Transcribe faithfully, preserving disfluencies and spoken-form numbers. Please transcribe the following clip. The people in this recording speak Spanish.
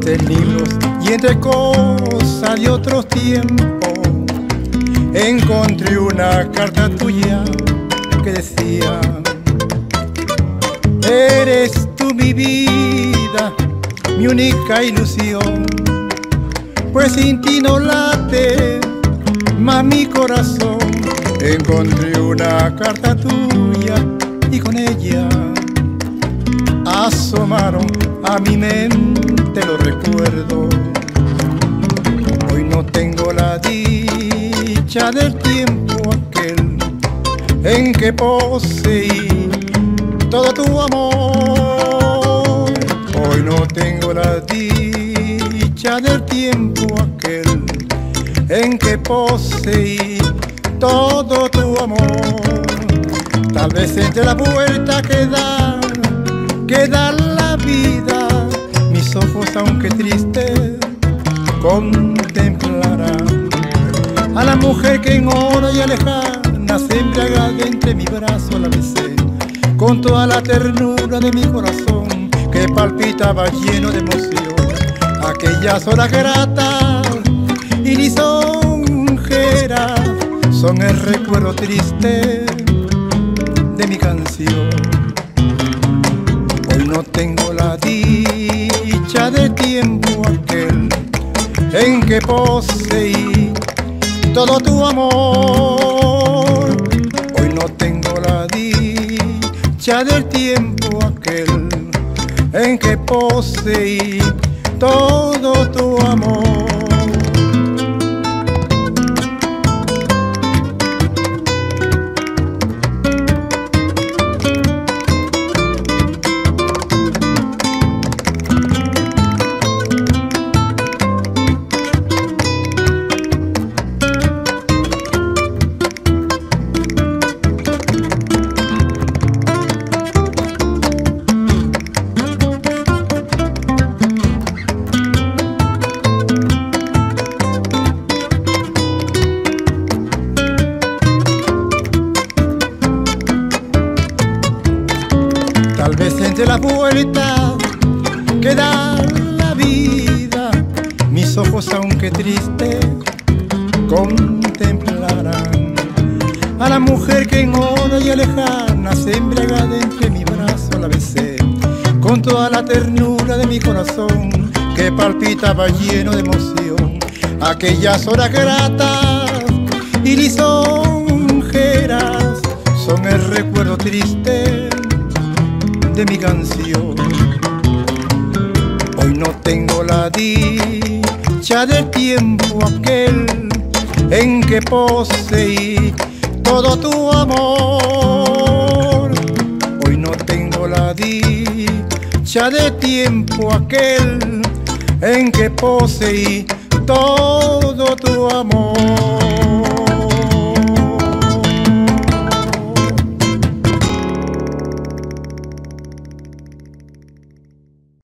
entre libros y entre cosas de otros tiempos, encontré una carta tuya que decía: eres tú mi vida, mi única ilusión, pues sin ti no late más mi corazón. Encontré una carta tuya y con ella asomaron a mi mente los recuerdos. Hoy no tengo la dicha del tiempo aquel en que poseí todo tu amor. Hoy no tengo la dicha del tiempo aquel en que poseí todo tu amor. Tal vez entre la vuelta que da, que da la vida, mis ojos aunque tristes contemplarán a la mujer que en hora y lejana se embriaga de entre mi brazo. La besé con toda la ternura de mi corazón que palpitaba lleno de emoción. Aquellas horas gratas y lisonjeras son el recuerdo triste de mi canción. Hoy no tengo la dicha del tiempo aquel en que poseí todo tu amor. Hoy no tengo la dicha del tiempo aquel en que poseí todo tu amor. Tal vez entre las vueltas que da la vida, mis ojos aunque tristes contemplarán a la mujer que en hora y lejana se embriaga de entre mi brazo. La besé con toda la ternura de mi corazón que palpitaba lleno de emoción. Aquellas horas gratas y lisonjeras son el recuerdo triste de mi canción. Hoy no tengo la dicha del tiempo aquel en que poseí todo tu amor. Hoy no tengo la dicha del tiempo aquel en que poseí todo tu amor.